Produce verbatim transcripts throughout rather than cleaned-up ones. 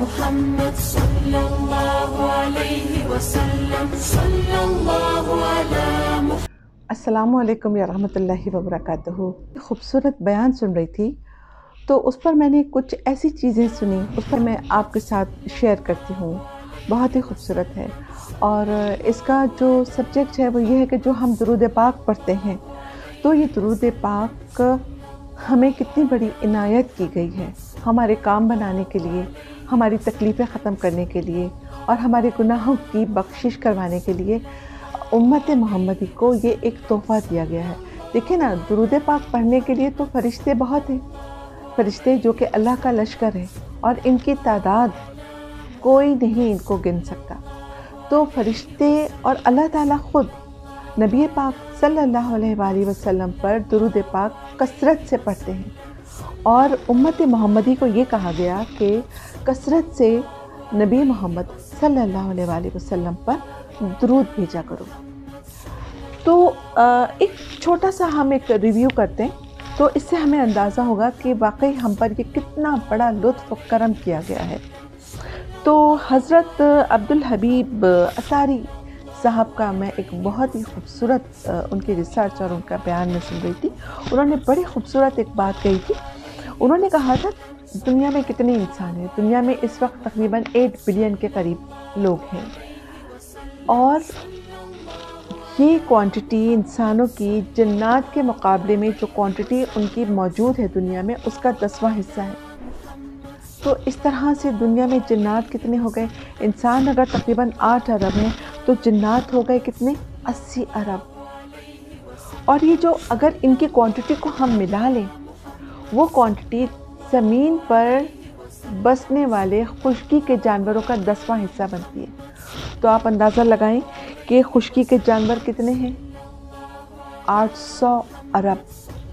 मुहम्मद सल्लल्लाहु अलैहि वसल्लम सल्लल्लाहु अला मुहम्मद। अस्सलामु अलैकुम या रहमतुल्लाहि व बरकातहू। खूबसूरत बयान सुन रही थी तो उस पर मैंने कुछ ऐसी चीज़ें सुनी, उस पर मैं आपके साथ शेयर करती हूँ। बहुत ही खूबसूरत है और इसका जो सब्जेक्ट है वो ये है कि जो हम दुरूद पाक पढ़ते हैं तो ये दुरूद पाक हमें कितनी बड़ी इनायत की गई है हमारे काम बनाने के लिए, हमारी तकलीफ़ें ख़त्म करने के लिए और हमारे गुनाहों की बख्शिश करवाने के लिए उम्मत मोहम्मदी को ये एक तोहफ़ा दिया गया है। देखिए ना, दुरूद पाक पढ़ने के लिए तो फ़रिश्ते बहुत हैं, फ़रिश्ते जो कि अल्लाह का लश्कर है और इनकी तादाद कोई नहीं इनको गिन सकता। तो फ़रिश्ते और अल्लाह ताला ख़ुद नबी पाक सल्लल्लाहु अलैहि वसल्लम पर दुरूद पाक कसरत से पढ़ते हैं और उम्मत मोहम्मदी को ये कहा गया कि कसरत से नबी मोहम्मद सल्लल्लाहु अलैहि वसल्लम पर दुरूद भेजा करो। तो एक छोटा सा हम एक रिव्यू करते हैं तो इससे हमें अंदाज़ा होगा कि वाकई हम पर ये कितना बड़ा लुत्फ़ करम किया गया है। तो हज़रत अब्दुल हबीब असारी साहब का मैं एक बहुत ही खूबसूरत उनकी रिसर्च और उनका बयान में सुन रही थी। उन्होंने बड़ी खूबसूरत एक बात कही थी। उन्होंने कहा था दुनिया में कितने इंसान हैं। दुनिया में इस वक्त तकरीबन आठ बिलियन के करीब लोग हैं और ये क्वांटिटी इंसानों की जन्नात के मुकाबले में जो क्वांटिटी उनकी मौजूद है दुनिया में उसका दसवां हिस्सा है। तो इस तरह से दुनिया में जन्नात कितने हो गए, इंसान अगर तकरीबन आठ अरब हैं तो जन्नात हो गए कितने, अस्सी अरब। और ये जो अगर इनकी क्वांटिटी को हम मिला लें वो क्वांटिटी ज़मीन पर बसने वाले खुश्की के जानवरों का दसवां हिस्सा बनती है। तो आप अंदाज़ा लगाएं कि खुश्की के जानवर कितने हैं, आठ सौ अरब।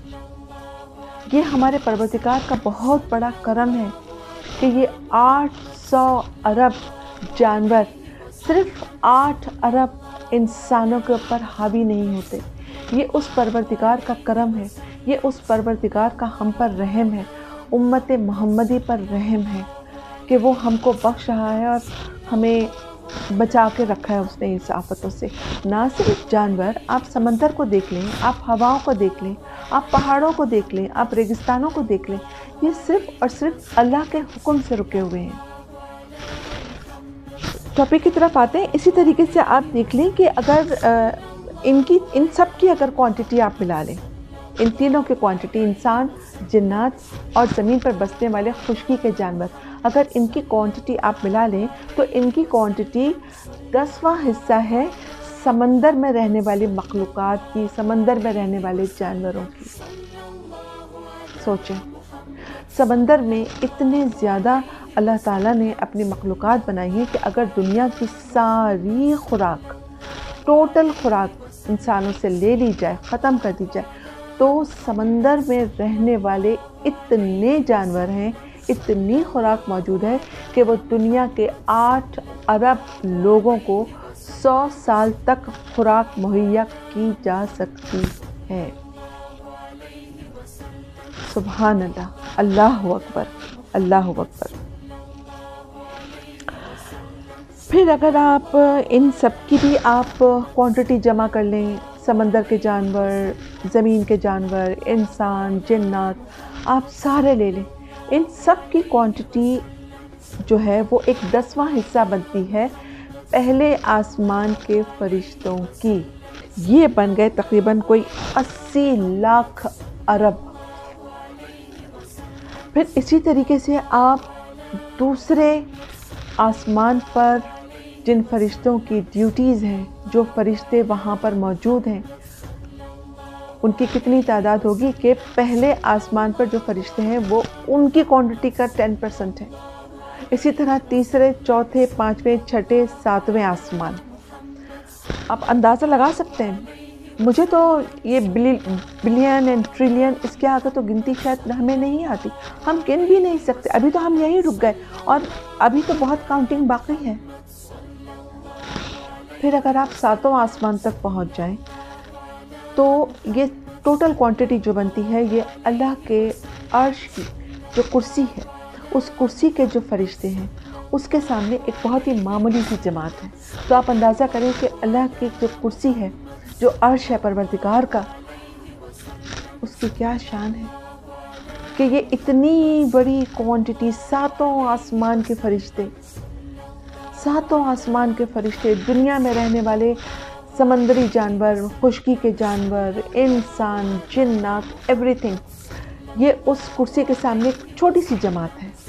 ये हमारे परवरदिगार का बहुत बड़ा करम है कि ये आठ सौ अरब जानवर सिर्फ आठ अरब इंसानों के ऊपर हावी नहीं होते। ये उस परवरदिगार का करम है, ये उस परवरदिगार का हम पर रहम है, उम्मत मोहम्मदी पर रहम है कि वो हमको बख्श रहा है और हमें बचा के रखा है उसने इस आफतों से। ना सिर्फ जानवर, आप समंदर को देख लें, आप हवाओं को देख लें, आप पहाड़ों को देख लें, आप रेगिस्तानों को देख लें, ये सिर्फ और सिर्फ अल्लाह के हुक्म से रुके हुए हैं। टॉपिक की तरफ आते हैं। इसी तरीके से आप देख लें कि अगर आ, इनकी इन सब की अगर क्वांटिटी आप मिला लें, इन तीनों की क्वांटिटी, इंसान, जिन्नात और ज़मीन पर बसने वाले खुश्की के जानवर, अगर इनकी क्वांटिटी आप मिला लें तो इनकी क्वांटिटी दसवां हिस्सा है समंदर में रहने वाली मखलूक़ात की, समंदर में रहने वाले जानवरों की। सोचें, समंदर में इतने ज़्यादा अल्लाह ताला ने अपनी मखलूक़ात बनाई है कि अगर दुनिया की सारी खुराक, टोटल खुराक इंसानों से ले ली जाए, ख़त्म कर दी जाए, तो समंदर में रहने वाले इतने जानवर हैं, इतनी खुराक मौजूद है कि वो दुनिया के आठ अरब लोगों को सौ साल तक खुराक मुहैया की जा सकती है। सुभान अल्लाह, अल्लाहु अकबर, अल्लाहु अकबर। फिर अगर आप इन सब की भी आप क्वांटिटी जमा कर लें, समंदर के जानवर, ज़मीन के जानवर, इंसान, जिन्नात, आप सारे ले लें, इन सब की क्वांटिटी जो है वो एक दसवां हिस्सा बनती है पहले आसमान के फरिश्तों की। ये बन गए तकरीबन कोई अस्सी लाख अरब। फिर इसी तरीके से आप दूसरे आसमान पर जिन फरिश्तों की ड्यूटीज़ हैं, जो फरिश्ते वहाँ पर मौजूद हैं, उनकी कितनी तादाद होगी कि पहले आसमान पर जो फरिश्ते हैं वो उनकी क्वांटिटी का टेन परसेंट है। इसी तरह तीसरे, चौथे, पाँचवें, छठे, सातवें आसमान। आप अंदाज़ा लगा सकते हैं। मुझे तो ये बिलियन एंड ट्रिलियन, इसके आगे तो गिनती शायद हमें नहीं आती, हम गिन भी नहीं सकते। अभी तो हम यहीं रुक गए और अभी तो बहुत काउंटिंग बाकी है। फिर अगर आप सातों आसमान तक पहुंच जाएं तो ये टोटल क्वांटिटी जो बनती है ये अल्लाह के अर्श की जो कुर्सी है اس کرسی کے جو فرشتے ہیں اس کے سامنے ایک بہت ہی معمولی سی جماعت ہے. تو آپ اندازہ کریں کہ اللہ کی جو کرسی ہے، جو عرش ہے پروردگار کا، اس کی کیا شان ہے کہ یہ اتنی بڑی کوانٹٹی، ساتوں آسمان کے فرشتے، ساتوں آسمان کے فرشتے، دنیا میں رہنے والے سمندری جانور، خشکی کے جانور، انسان، جنات، ایوری تھنگ، یہ اس کرسی کے سامنے ایک چھوٹی سی جماعت ہے.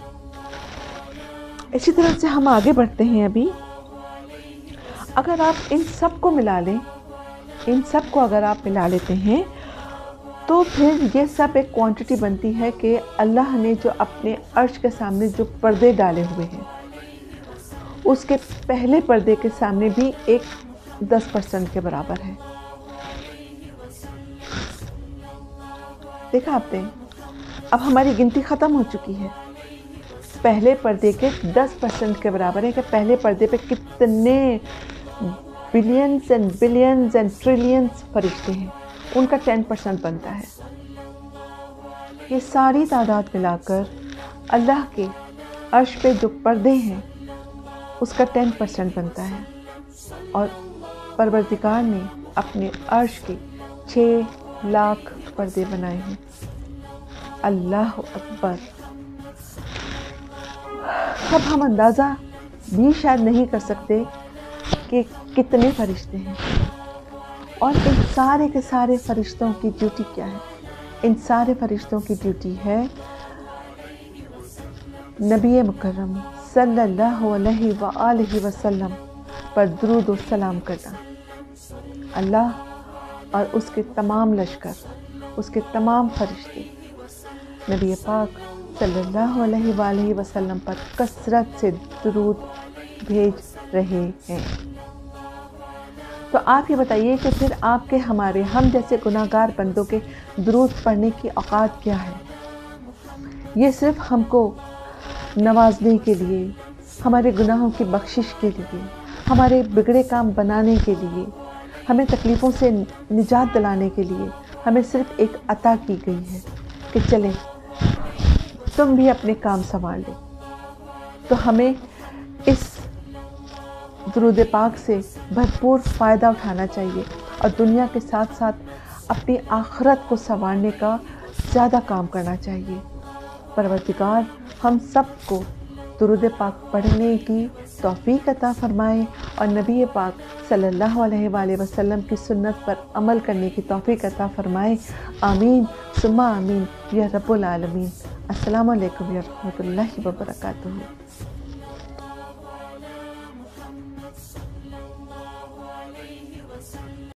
اسی طرح سے ہم آگے بڑھتے ہیں. ابھی اگر آپ ان سب کو ملا لیں، ان سب کو اگر آپ ملا لیتے ہیں تو پھر یہ سب ایک کوانٹٹی بنتی ہے کہ اللہ نے جو اپنے عرش کے سامنے جو پردے ڈالے ہوئے ہیں، اس کے پہلے پردے کے سامنے بھی ایک دس پرسنٹ کے برابر ہے. دیکھا آپ نے، اب ہماری گنتی ختم ہو چکی ہے. پہلے پردے کے دس پرسنٹ کے برابر ہے کہ پہلے پردے پہ کتنے billions and billions and trillions فرشتے ہیں، ان کا ٹین پرسنٹ بنتا ہے. یہ ساری تعداد ملا کر اللہ کے عرش پہ جو پردے ہیں اس کا ٹین پرسنٹ بنتا ہے. اور پروردگار نے اپنے عرش کے چھ لاکھ پردے بنائے ہیں. اللہ اکبر. اب ہم اندازہ بھی شاید نہیں کر سکتے کہ کتنے فرشتے ہیں. اور ان سارے کے سارے فرشتوں کی ڈیوٹی کیا ہے؟ ان سارے فرشتوں کی ڈیوٹی ہے نبی مکرم صلی اللہ علیہ وآلہ وسلم پر درود و سلام کرنا. اللہ اور اس کے تمام لشکر، اس کے تمام فرشتے نبی پاک صلی اللہ علیہ وآلہ وسلم پر کثرت سے درود بھیج رہے ہیں. تو آپ یہ بتائیے کہ پھر آپ کے، ہمارے، ہم جیسے گناہ گار بندوں کے درود پڑھنے کی اوقات کیا ہے؟ یہ صرف ہم کو نوازنے کے لیے، ہمارے گناہوں کی بخشش کے لیے، ہمارے بگڑے کام بنانے کے لیے، ہمیں تکلیفوں سے نجات دلانے کے لیے ہمیں صرف ایک عطا کی گئی ہے کہ چلیں تم بھی اپنے کام سنبھال لو. تو ہمیں اس درود پاک سے بھرپور فائدہ اٹھانا چاہیے اور دنیا کے ساتھ ساتھ اپنی آخرت کو سنوارنے کا زیادہ کام کرنا چاہیے. پروردگار ہم سب کو درود پاک پڑھنے کی توفیق عطا فرمائے اور نبی پاک صلی اللہ علیہ وآلہ وسلم کی سنت پر عمل کرنے کی توفیق عطا فرمائے. آمین ثم آمین یا رب العالمین. السلام علیکم ورحمۃ اللہ وبرکاتہ.